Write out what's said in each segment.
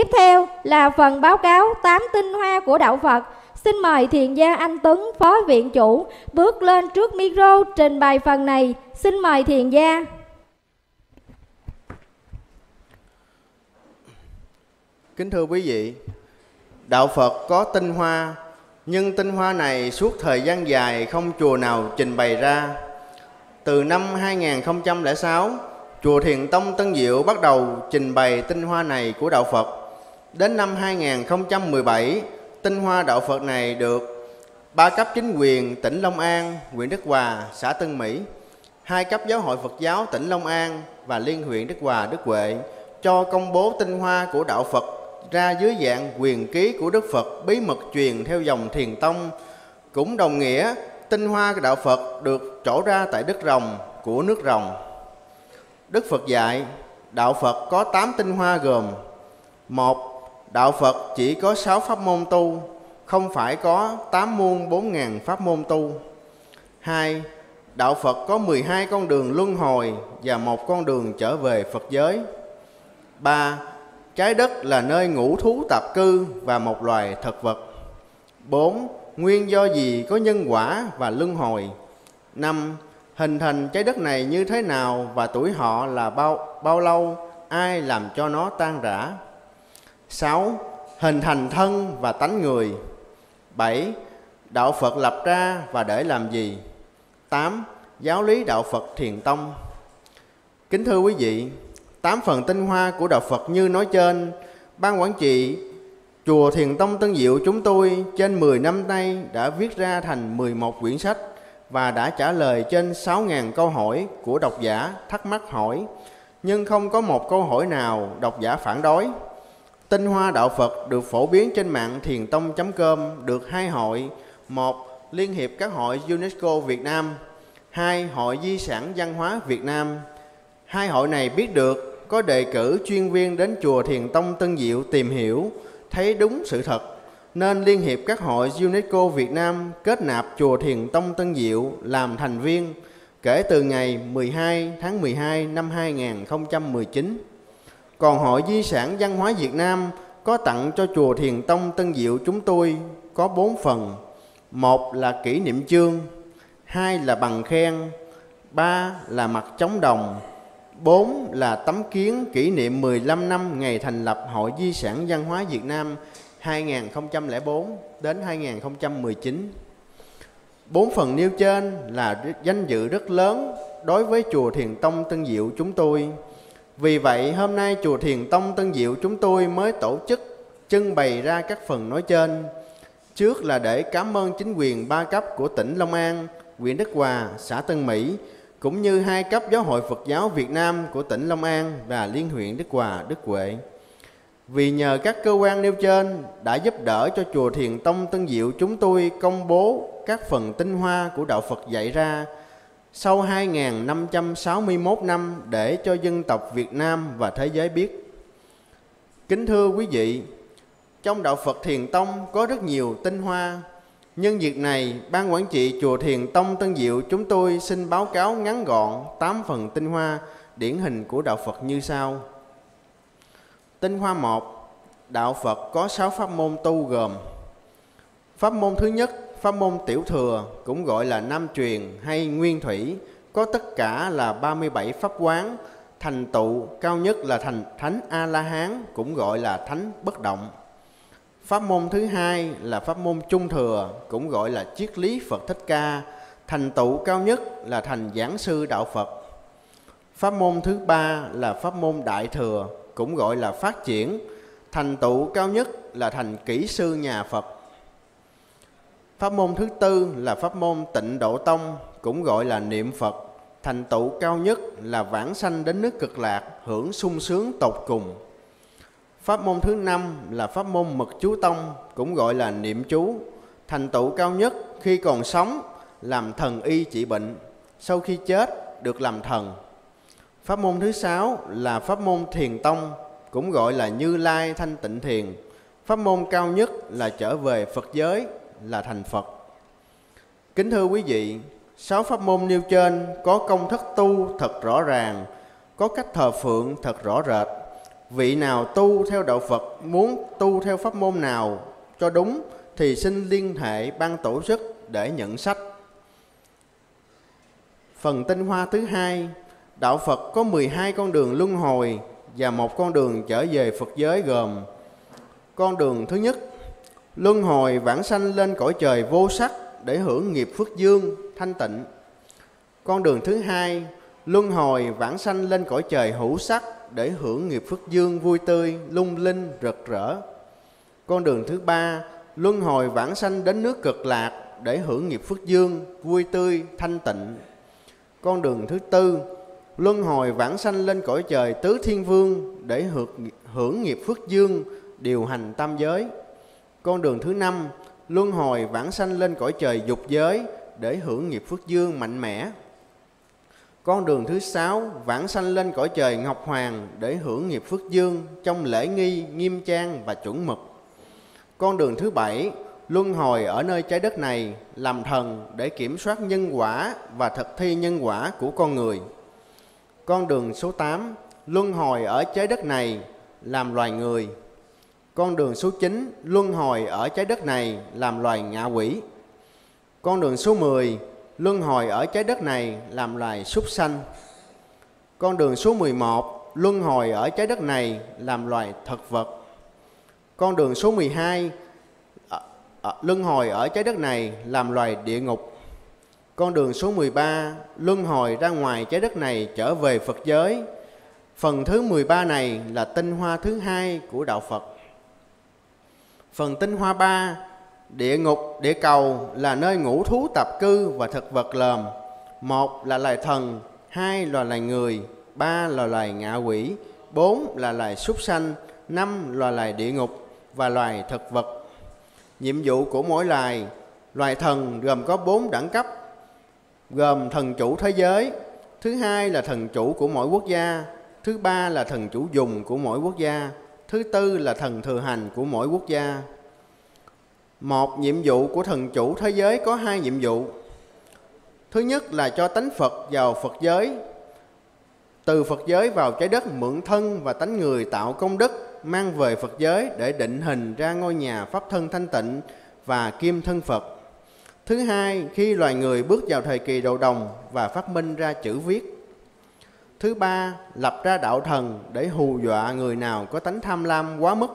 Tiếp theo là phần báo cáo 8 tinh hoa của đạo Phật. Xin mời thiền gia Anh Tuấn, Phó Viện Chủ, bước lên trước micro trình bày phần này. Xin mời thiền gia. Kính thưa quý vị, đạo Phật có tinh hoa, nhưng tinh hoa này suốt thời gian dài không chùa nào trình bày ra. Từ năm 2006, chùa Thiền Tông Tân Diệu bắt đầu trình bày tinh hoa này của đạo Phật. Đến năm 2017, tinh hoa đạo Phật này được 3 cấp chính quyền tỉnh Long An, huyện Đức Hòa, xã Tân Mỹ, 2 cấp giáo hội Phật giáo tỉnh Long An và liên huyện Đức Hòa, Đức Huệ cho công bố tinh hoa của đạo Phật ra dưới dạng quyền ký của Đức Phật bí mật truyền theo dòng Thiền Tông. Cũng đồng nghĩa tinh hoa của đạo Phật được trổ ra tại đất Rồng của nước Rồng. Đức Phật dạy đạo Phật có 8 tinh hoa gồm: 1. Đạo Phật chỉ có 6 pháp môn tu, không phải có 8 muôn 4.000 pháp môn tu. 2. Đạo Phật có 12 con đường luân hồi và 1 con đường trở về Phật giới. 3. Trái đất là nơi ngũ thú tạp cư và một loài thực vật. 4. Nguyên do gì có nhân quả và luân hồi. 5. Hình thành trái đất này như thế nào và tuổi họ là bao lâu, ai làm cho nó tan rã. 6. Hình thành thân và tánh người. 7. Đạo Phật lập ra và để làm gì. 8. Giáo lý đạo Phật Thiền Tông. Kính thưa quý vị, 8 phần tinh hoa của đạo Phật như nói trên, Ban quản trị chùa Thiền Tông Tân Diệu chúng tôi trên 10 năm nay đã viết ra thành 11 quyển sách và đã trả lời trên 6.000 câu hỏi của độc giả thắc mắc hỏi, nhưng không có một câu hỏi nào độc giả phản đối. Tinh hoa đạo Phật được phổ biến trên mạng thientông.com được 2 hội: 1. Liên hiệp các hội UNESCO Việt Nam, 2. Hội Di sản Văn hóa Việt Nam. 2 hội này biết được có đề cử chuyên viên đến chùa Thiền Tông Tân Diệu tìm hiểu, thấy đúng sự thật, nên Liên hiệp các hội UNESCO Việt Nam kết nạp chùa Thiền Tông Tân Diệu làm thành viên kể từ ngày 12 tháng 12 năm 2019. Còn Hội Di sản Văn hóa Việt Nam có tặng cho chùa Thiền Tông Tân Diệu chúng tôi có 4 phần: 1 là kỷ niệm chương, 2 là bằng khen, 3 là mặt trống đồng, 4 là tấm kiến kỷ niệm 15 năm ngày thành lập Hội Di sản Văn hóa Việt Nam 2004 đến 2019. 4 phần nêu trên là danh dự rất lớn đối với chùa Thiền Tông Tân Diệu chúng tôi. Vì vậy hôm nay chùa Thiền Tông Tân Diệu chúng tôi mới tổ chức trưng bày ra các phần nói trên. Trước là để cảm ơn chính quyền 3 cấp của tỉnh Long An, huyện Đức Hòa, xã Tân Mỹ, cũng như 2 cấp giáo hội Phật giáo Việt Nam của tỉnh Long An và liên huyện Đức Hòa, Đức Huệ. Vì nhờ các cơ quan nêu trên đã giúp đỡ cho chùa Thiền Tông Tân Diệu chúng tôi công bố các phần tinh hoa của đạo Phật dạy ra sau 2.561 năm để cho dân tộc Việt Nam và thế giới biết. Kính thưa quý vị, trong đạo Phật Thiền Tông có rất nhiều tinh hoa. Nhân dịp này, Ban quản trị chùa Thiền Tông Tân Diệu chúng tôi xin báo cáo ngắn gọn 8 phần tinh hoa điển hình của đạo Phật như sau. Tinh hoa 1. Đạo Phật có 6 pháp môn tu gồm: pháp môn thứ nhất, pháp môn tiểu thừa, cũng gọi là Nam truyền hay Nguyên thủy, có tất cả là 37 pháp quán, thành tựu cao nhất là thành Thánh A-la-hán, cũng gọi là Thánh bất động. Pháp môn thứ hai là pháp môn trung thừa, cũng gọi là triết lý Phật Thích Ca, thành tựu cao nhất là thành giảng sư đạo Phật. Pháp môn thứ ba là pháp môn đại thừa, cũng gọi là phát triển, thành tựu cao nhất là thành kỹ sư nhà Phật. Pháp môn thứ tư là pháp môn Tịnh Độ Tông, cũng gọi là niệm Phật, thành tựu cao nhất là vãng sanh đến nước Cực Lạc, hưởng sung sướng tột cùng. Pháp môn thứ năm là pháp môn Mật Chú Tông, cũng gọi là niệm chú, thành tựu cao nhất khi còn sống làm thần y trị bệnh, sau khi chết được làm thần. Pháp môn thứ sáu là pháp môn Thiền Tông, cũng gọi là Như Lai Thanh Tịnh Thiền. Pháp môn cao nhất là trở về Phật giới, là thành Phật. Kính thưa quý vị, 6 pháp môn nêu trên có công thức tu thật rõ ràng, có cách thờ phượng thật rõ rệt. vị nào tu theo đạo Phật muốn tu theo pháp môn nào cho đúng thì xin liên hệ ban tổ chức để nhận sách. Phần tinh hoa thứ hai, đạo Phật có 12 con đường luân hồi và một con đường trở về Phật giới, gồm: con đường thứ nhất, luân hồi vãng sanh lên cõi trời vô sắc để hưởng nghiệp phước dương thanh tịnh. Con đường thứ hai, luân hồi vãng sanh lên cõi trời hữu sắc để hưởng nghiệp phước dương vui tươi, lung linh, rực rỡ. Con đường thứ ba, luân hồi vãng sanh đến nước Cực Lạc để hưởng nghiệp phước dương vui tươi, thanh tịnh. Con đường thứ tư, luân hồi vãng sanh lên cõi trời Tứ Thiên Vương để hưởng nghiệp phước dương, điều hành tam giới. Con đường thứ năm, luân hồi vãng sanh lên cõi trời dục giới để hưởng nghiệp phước dương mạnh mẽ. Con đường thứ sáu, vãng sanh lên cõi trời Ngọc Hoàng để hưởng nghiệp phước dương trong lễ nghi, nghiêm trang và chuẩn mực. Con đường thứ bảy, luân hồi ở nơi trái đất này làm thần để kiểm soát nhân quả và thực thi nhân quả của con người. Con đường số 8, luân hồi ở trái đất này làm loài người. Con đường số 9, luân hồi ở trái đất này làm loài ngạ quỷ. Con đường số 10, luân hồi ở trái đất này làm loài súc sanh. Con đường số 11, luân hồi ở trái đất này làm loài thực vật. Con đường số 12, luân hồi ở trái đất này làm loài địa ngục. Con đường số 13, luân hồi ra ngoài trái đất này trở về Phật giới. Phần thứ 13 này là tinh hoa thứ hai của đạo Phật. Phần tinh hoa 3, địa ngục, địa cầu là nơi ngũ thú tạp cư và thực vật lờm. 1 là loài thần, 2 là loài người, 3 là loài ngạ quỷ, 4 là loài súc sanh, 5 là loài địa ngục và loài thực vật. Nhiệm vụ của mỗi loài thần gồm có 4 đẳng cấp, gồm thần chủ thế giới, thứ hai là thần chủ của mỗi quốc gia, thứ ba là thần chủ dùng của mỗi quốc gia, thứ tư là thần thừa hành của mỗi quốc gia. Một nhiệm vụ của thần chủ thế giới có 2 nhiệm vụ. Thứ nhất là cho tánh Phật vào Phật giới, từ Phật giới vào trái đất mượn thân và tánh người tạo công đức, mang về Phật giới để định hình ra ngôi nhà pháp thân thanh tịnh và kim thân Phật. Thứ hai, khi loài người bước vào thời kỳ đầu đồng và phát minh ra chữ viết. Thứ ba, lập ra đạo thần để hù dọa người nào có tánh tham lam quá mức.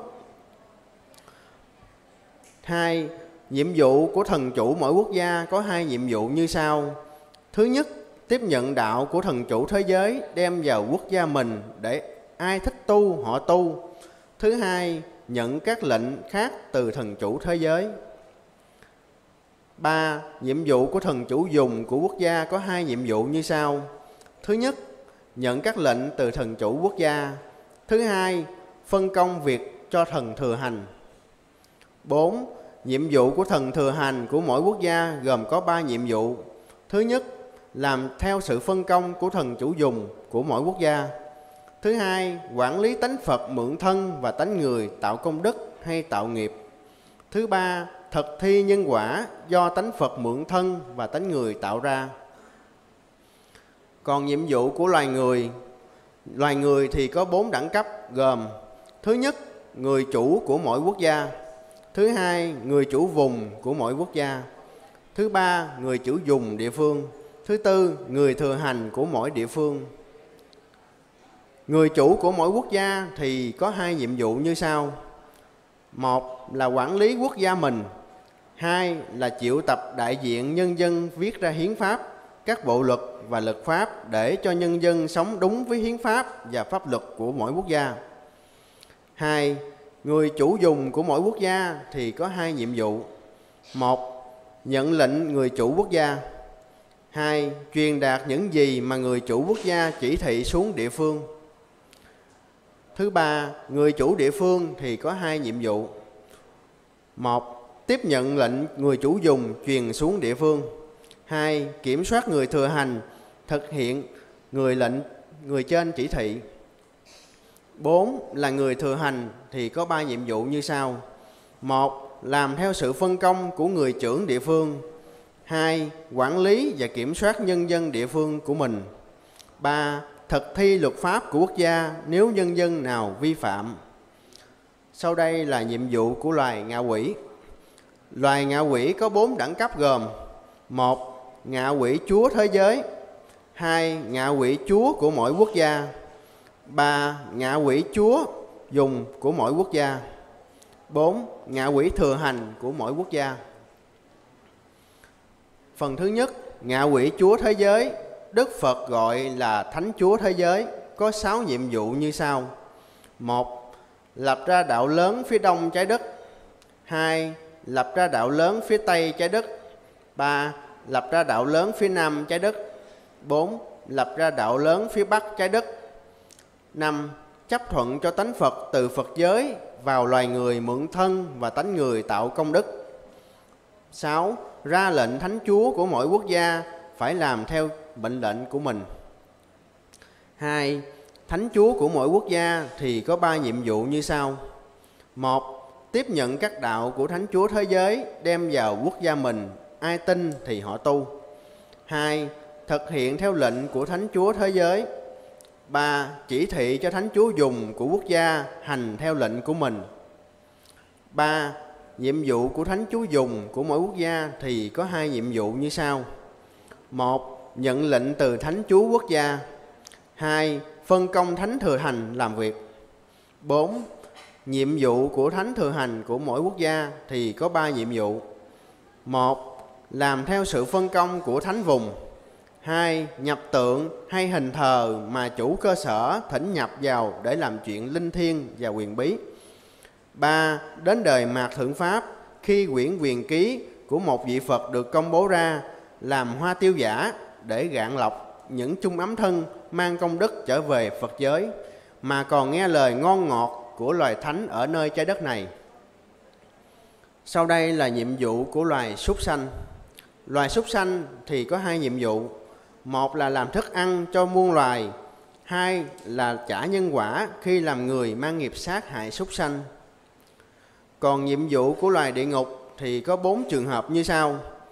2. Nhiệm vụ của thần chủ mỗi quốc gia có 2 nhiệm vụ như sau. Thứ nhất, tiếp nhận đạo của thần chủ thế giới đem vào quốc gia mình để ai thích tu họ tu. Thứ hai, nhận các lệnh khác từ thần chủ thế giới. 3. Nhiệm vụ của thần chủ dùng của quốc gia có 2 nhiệm vụ như sau. Thứ nhất, nhận các lệnh từ thần chủ quốc gia. Thứ hai, phân công việc cho thần thừa hành. 4. Nhiệm vụ của thần thừa hành của mỗi quốc gia gồm có 3 nhiệm vụ. Thứ nhất, làm theo sự phân công của thần chủ dùng của mỗi quốc gia. Thứ hai, quản lý tánh Phật mượn thân và tánh người tạo công đức hay tạo nghiệp. Thứ ba, thực thi nhân quả do tánh Phật mượn thân và tánh người tạo ra. Còn nhiệm vụ của loài người thì có 4 đẳng cấp gồm: thứ nhất, người chủ của mỗi quốc gia. Thứ hai, người chủ vùng của mỗi quốc gia. Thứ ba, người chủ dùng địa phương. Thứ tư, người thừa hành của mỗi địa phương. Người chủ của mỗi quốc gia thì có 2 nhiệm vụ như sau. 1 là quản lý quốc gia mình. 2 là triệu tập đại diện nhân dân viết ra hiến pháp, các bộ luật và luật pháp để cho nhân dân sống đúng với hiến pháp và pháp luật của mỗi quốc gia. 2. Người chủ dùng của mỗi quốc gia thì có 2 nhiệm vụ. 1. Nhận lệnh người chủ quốc gia. 2. Truyền đạt những gì mà người chủ quốc gia chỉ thị xuống địa phương. Thứ ba, người chủ địa phương thì có 2 nhiệm vụ. 1. Tiếp nhận lệnh người chủ dùng truyền xuống địa phương. 2. Kiểm soát người thừa hành, thực hiện người trên chỉ thị. 4 là người thừa hành thì có 3 nhiệm vụ như sau. 1. Làm theo sự phân công của người trưởng địa phương. 2. Quản lý và kiểm soát nhân dân địa phương của mình. 3. thực thi luật pháp của quốc gia nếu nhân dân nào vi phạm. Sau đây là nhiệm vụ của loài ngạ quỷ. Loài ngạ quỷ có 4 đẳng cấp gồm: 1. Ngạ quỷ chúa thế giới. 2. Ngạ quỷ chúa của mỗi quốc gia. 3. Ngạ quỷ chúa dùng của mỗi quốc gia. 4. Ngạ quỷ thừa hành của mỗi quốc gia. Phần thứ nhất, ngạ quỷ chúa thế giới, Đức Phật gọi là Thánh Chúa thế giới, có 6 nhiệm vụ như sau. 1. Lập ra đạo lớn phía đông trái đất. 2. Lập ra đạo lớn phía tây trái đất. 3. Lập ra đạo lớn phía nam trái đất. 4. Lập ra đạo lớn phía bắc trái đất. 5. Chấp thuận cho tánh Phật từ Phật giới vào loài người mượn thân và tánh người tạo công đức. 6. Ra lệnh Thánh Chúa của mỗi quốc gia phải làm theo mệnh lệnh của mình. 2. Thánh Chúa của mỗi quốc gia thì có 3 nhiệm vụ như sau. 1. Tiếp nhận các đạo của Thánh Chúa thế giới đem vào quốc gia mình, ai tin thì họ tu. 2. Thực hiện theo lệnh của Thánh Chúa thế giới. 3. Chỉ thị cho Thánh Chúa dùng của quốc gia hành theo lệnh của mình. 3. Nhiệm vụ của Thánh Chúa dùng của mỗi quốc gia thì có 2 nhiệm vụ như sau. 1. Nhận lệnh từ Thánh Chúa quốc gia. 2. Phân công Thánh thừa hành làm việc. 4. Nhiệm vụ của Thánh thừa hành của mỗi quốc gia thì có 3 nhiệm vụ. 1. Làm theo sự phân công của Thánh vùng. 2. Nhập tượng hay hình thờ mà chủ cơ sở thỉnh nhập vào để làm chuyện linh thiêng và quyền bí. 3. Đến đời mạt thượng pháp, khi quyển quyền ký của một vị Phật được công bố ra, làm hoa tiêu giả để gạn lọc những chung ấm thân mang công đức trở về Phật giới, mà còn nghe lời ngon ngọt của loài thánh ở nơi trái đất này. Sau đây là nhiệm vụ của loài súc sanh. Loài súc sanh thì có 2 nhiệm vụ. 1 là làm thức ăn cho muôn loài. 2 là trả nhân quả khi làm người mang nghiệp sát hại súc sanh. Còn nhiệm vụ của loài địa ngục thì có 4 trường hợp như sau.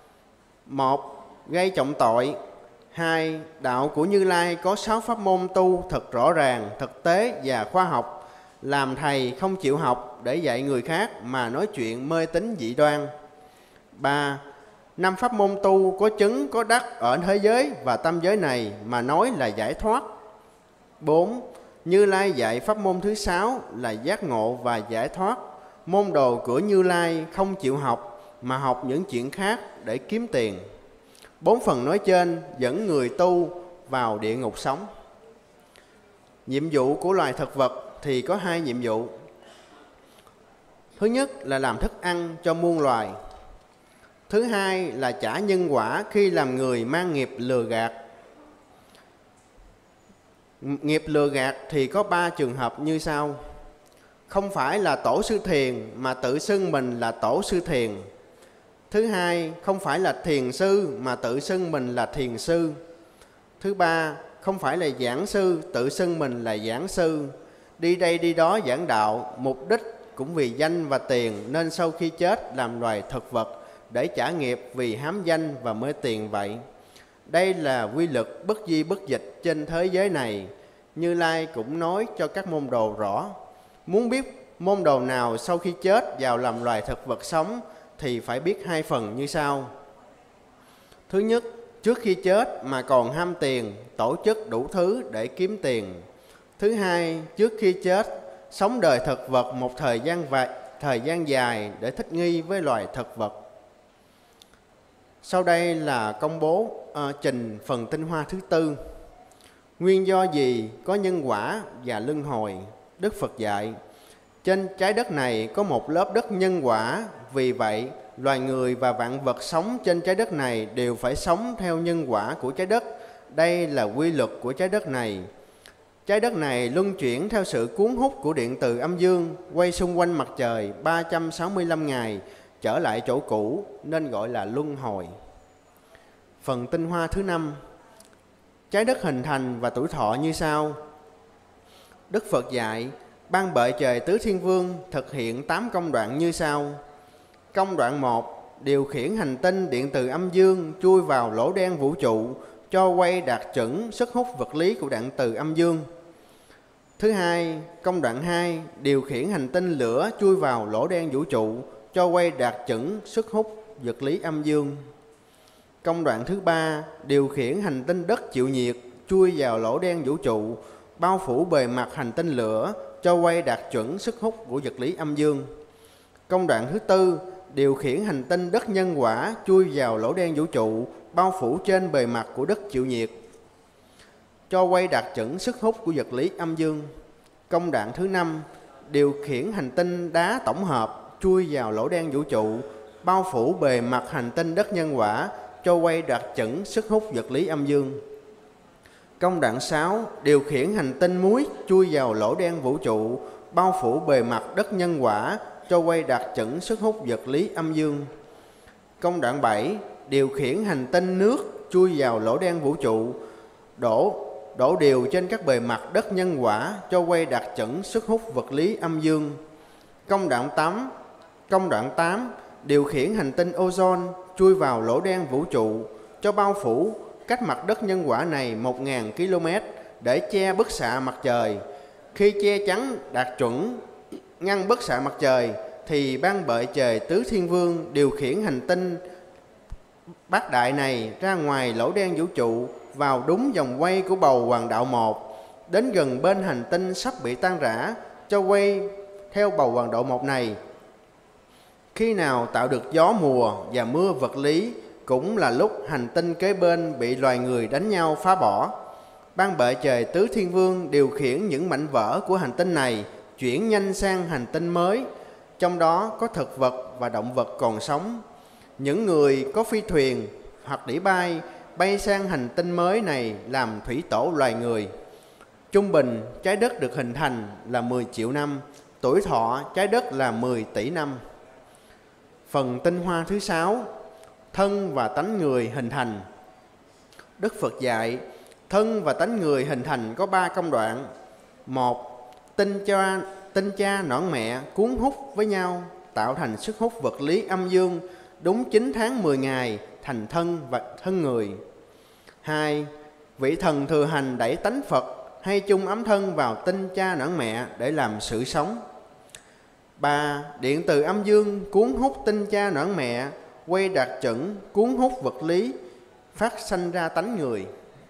1. Gây trọng tội. 2. Đạo của Như Lai có 6 pháp môn tu thật rõ ràng, thực tế và khoa học. Làm thầy không chịu học để dạy người khác mà nói chuyện mê tín dị đoan. 3. 5 pháp môn tu có chứng có đắc ở thế giới và tâm giới này mà nói là giải thoát. 4. Như Lai dạy pháp môn thứ 6 là giác ngộ và giải thoát. Môn đồ của Như Lai không chịu học mà học những chuyện khác để kiếm tiền. 4 phần nói trên dẫn người tu vào địa ngục sống. Nhiệm vụ của loài thực vật thì có 2 nhiệm vụ. Thứ nhất là làm thức ăn cho muôn loài. Thứ hai là trả nhân quả khi làm người mang nghiệp lừa gạt. Nghiệp lừa gạt thì có 3 trường hợp như sau. Không phải là tổ sư thiền mà tự xưng mình là tổ sư thiền. Thứ hai, không phải là thiền sư mà tự xưng mình là thiền sư. Thứ ba, không phải là giảng sư tự xưng mình là giảng sư. Đi đây đi đó giảng đạo, mục đích cũng vì danh và tiền, nên sau khi chết làm loài thực vật để trả nghiệp vì hám danh và mê tiền vậy. Đây là quy luật bất di bất dịch trên thế giới này. Như Lai cũng nói cho các môn đồ rõ. Muốn biết môn đồ nào sau khi chết vào làm loài thực vật sống thì phải biết 2 phần như sau. Thứ nhất, trước khi chết mà còn ham tiền, tổ chức đủ thứ để kiếm tiền. Thứ hai, trước khi chết, sống đời thực vật một thời gian dài để thích nghi với loài thực vật. Sau đây là công bố trình phần tinh hoa thứ 4. Nguyên do gì có nhân quả và luân hồi? Đức Phật dạy, trên trái đất này có một lớp đất nhân quả, vì vậy loài người và vạn vật sống trên trái đất này đều phải sống theo nhân quả của trái đất. Đây là quy luật của trái đất này. Trái đất này luân chuyển theo sự cuốn hút của điện từ âm dương, quay xung quanh mặt trời 365 ngày, trở lại chỗ cũ, nên gọi là luân hồi. Phần tinh hoa thứ 5. Trái đất hình thành và tuổi thọ như sau. Đức Phật dạy, ban bệ trời tứ thiên vương thực hiện 8 công đoạn như sau. Công đoạn 1, điều khiển hành tinh điện từ âm dương chui vào lỗ đen vũ trụ, cho quay đạt chuẩn sức hút vật lý của điện từ âm dương. Thứ hai, công đoạn 2, điều khiển hành tinh lửa chui vào lỗ đen vũ trụ cho quay đạt chuẩn sức hút vật lý âm dương. Công đoạn thứ 3, điều khiển hành tinh đất chịu nhiệt chui vào lỗ đen vũ trụ, bao phủ bề mặt hành tinh lửa cho quay đạt chuẩn sức hút của vật lý âm dương. Công đoạn thứ 4, điều khiển hành tinh đất nhân quả chui vào lỗ đen vũ trụ, bao phủ trên bề mặt của đất chịu nhiệt cho quay đạt chuẩn sức hút của vật lý âm dương. Công đoạn thứ 5, điều khiển hành tinh đá tổng hợp chui vào lỗ đen vũ trụ, bao phủ bề mặt hành tinh đất nhân quả cho quay đạt chuẩn sức hút vật lý âm dương. Công đoạn 6, điều khiển hành tinh muối chui vào lỗ đen vũ trụ, bao phủ bề mặt đất nhân quả cho quay đạt chuẩn sức hút vật lý âm dương. Công đoạn 7, điều khiển hành tinh nước chui vào lỗ đen vũ trụ, đổ đều trên các bề mặt đất nhân quả cho quay đạt chuẩn sức hút vật lý âm dương. Công đoạn 8, điều khiển hành tinh ozone chui vào lỗ đen vũ trụ cho bao phủ cách mặt đất nhân quả này 1000 km để che bức xạ mặt trời. Khi che chắn đạt chuẩn ngăn bức xạ mặt trời thì ban bệ trời Tứ Thiên Vương điều khiển hành tinh bát đại này ra ngoài lỗ đen vũ trụ, vào đúng vòng quay của bầu hoàng đạo 1, đến gần bên hành tinh sắp bị tan rã cho quay theo bầu hoàng đạo 1 này. Khi nào tạo được gió mùa và mưa vật lý cũng là lúc hành tinh kế bên bị loài người đánh nhau phá bỏ. Ban bệ trời Tứ Thiên Vương điều khiển những mảnh vỡ của hành tinh này chuyển nhanh sang hành tinh mới, trong đó có thực vật và động vật còn sống. Những người có phi thuyền hoặc đỉ bay sang hành tinh mới này làm thủy tổ loài người. Trung bình trái đất được hình thành là 10 triệu năm, tuổi thọ trái đất là 10 tỷ năm. Phần tinh hoa thứ 6, thân và tánh người hình thành. Đức Phật dạy thân và tánh người hình thành có 3 công đoạn. 1. Tinh cha nõn mẹ cuốn hút với nhau tạo thành sức hút vật lý âm dương, đúng 9 tháng 10 ngày thành thân và thân người. 2. Vị thần thừa hành đẩy tánh Phật hay chung ấm thân vào tinh cha nõn mẹ để làm sự sống. 3. Điện từ âm dương cuốn hút tinh cha nõn mẹ quay đạt chuẩn cuốn hút vật lý phát sanh ra tánh người.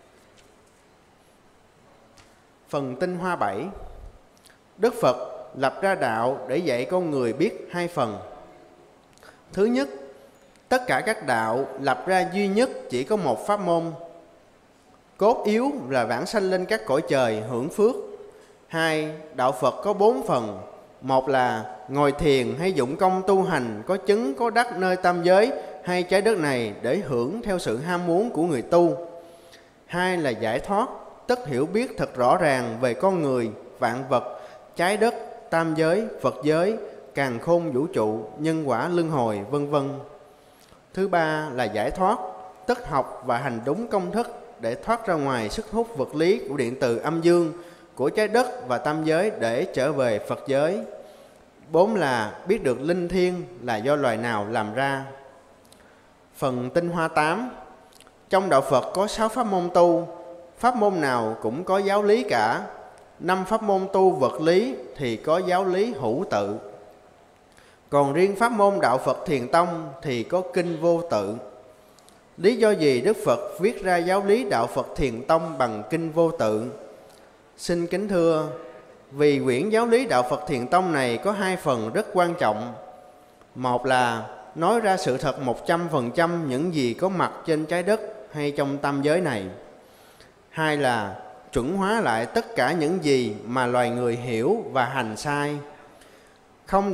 Phần tinh hoa 7, Đức Phật lập ra đạo để dạy con người biết 2 phần. Thứ nhất, tất cả các đạo lập ra duy nhất chỉ có một pháp môn, cốt yếu là vãng sanh lên các cõi trời hưởng phước. 2. Đạo Phật có 4 phần. 1 là ngồi thiền hay dụng công tu hành, có chứng có đắc nơi tam giới hay trái đất này để hưởng theo sự ham muốn của người tu. 2 là giải thoát, tức hiểu biết thật rõ ràng về con người, vạn vật, trái đất, tam giới, Phật giới, càn khôn vũ trụ, nhân quả luân hồi, vân vân. Thứ 3 là giải thoát, tức học và hành đúng công thức để thoát ra ngoài sức hút vật lý của điện từ âm dương, của trái đất và tam giới để trở về Phật giới. 4 là biết được linh thiêng là do loài nào làm ra. Phần tinh hoa 8, trong đạo Phật có 6 pháp môn tu, pháp môn nào cũng có giáo lý cả. 5 pháp môn tu vật lý thì có giáo lý hữu tự. Còn riêng pháp môn đạo Phật Thiền Tông thì có kinh vô tự. Lý do gì Đức Phật viết ra giáo lý đạo Phật Thiền Tông bằng kinh vô tự? Xin kính thưa, vì quyển giáo lý đạo Phật Thiền Tông này có 2 phần rất quan trọng. 1 là nói ra sự thật 100% những gì có mặt trên trái đất hay trong tam giới này. 2 là chuẩn hóa lại tất cả những gì mà loài người hiểu và hành sai. Không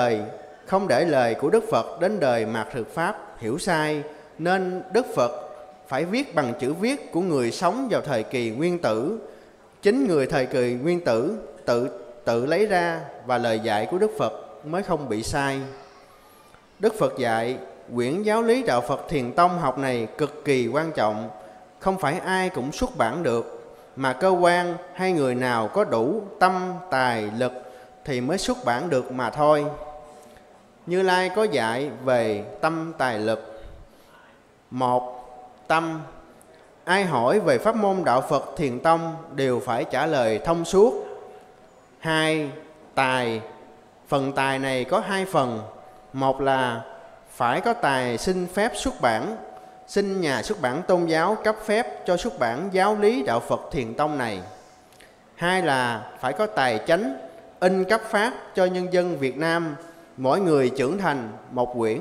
để lời của Đức Phật đến đời Mạt Thực Pháp hiểu sai, nên Đức Phật phải viết bằng chữ viết của người sống vào thời kỳ nguyên tử. Chính người thời kỳ nguyên tử tự lấy ra và lời dạy của Đức Phật mới không bị sai. Đức Phật dạy quyển giáo lý đạo Phật Thiền Tông học này cực kỳ quan trọng, không phải ai cũng xuất bản được, mà cơ quan hay người nào có đủ tâm, tài, lực thì mới xuất bản được mà thôi. Như Lai có dạy về tâm, tài, lực. 1. Tâm. Ai hỏi về pháp môn đạo Phật Thiền Tông đều phải trả lời thông suốt. 2. Tài. Phần tài này có 2 phần. Một là phải có tài xin phép xuất bản, xin nhà xuất bản tôn giáo cấp phép cho xuất bản giáo lý đạo Phật Thiền Tông này. 2 là phải có tài chánh, in cấp phát cho nhân dân Việt Nam, mỗi người trưởng thành một quyển.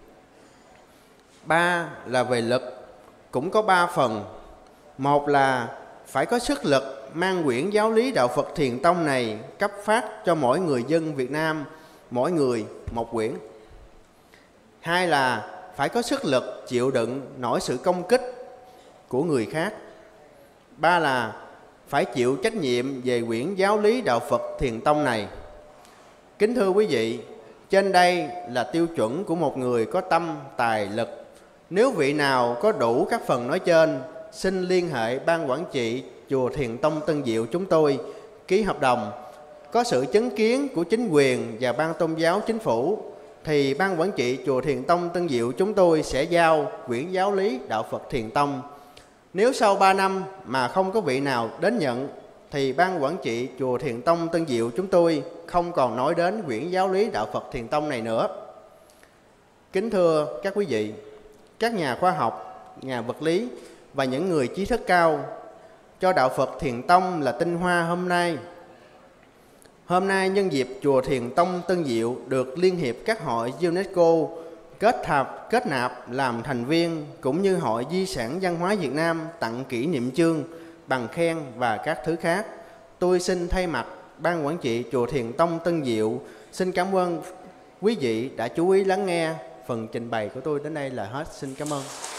3 là về lực, cũng có 3 phần. Một là phải có sức lực mang quyển giáo lý đạo Phật Thiền Tông này cấp phát cho mỗi người dân Việt Nam, mỗi người một quyển. 2 là phải có sức lực chịu đựng nổi sự công kích của người khác. 3 là phải chịu trách nhiệm về quyển giáo lý đạo Phật Thiền Tông này. Kính thưa quý vị, trên đây là tiêu chuẩn của một người có tâm, tài, lực. Nếu vị nào có đủ các phần nói trên, xin liên hệ Ban Quản trị Chùa Thiền Tông Tân Diệu chúng tôi ký hợp đồng. Có sự chứng kiến của chính quyền và Ban Tôn giáo Chính phủ thì Ban Quản trị Chùa Thiền Tông Tân Diệu chúng tôi sẽ giao quyển giáo lý đạo Phật Thiền Tông. Nếu sau 3 năm mà không có vị nào đến nhận thì Ban Quản trị Chùa Thiền Tông Tân Diệu chúng tôi không còn nói đến quyển giáo lý đạo Phật Thiền Tông này nữa. Kính thưa các quý vị, các nhà khoa học, nhà vật lý và những người trí thức cao, cho đạo Phật Thiền Tông là tinh hoa hôm nay. Hôm nay nhân dịp Chùa Thiền Tông Tân Diệu được Liên hiệp các hội UNESCO kết nạp làm thành viên, cũng như Hội Di sản Văn hóa Việt Nam tặng kỷ niệm chương, bằng khen và các thứ khác, tôi xin thay mặt Ban Quản trị Chùa Thiền Tông Tân Diệu xin cảm ơn quý vị đã chú ý lắng nghe. Phần trình bày của tôi đến đây là hết. Xin cảm ơn.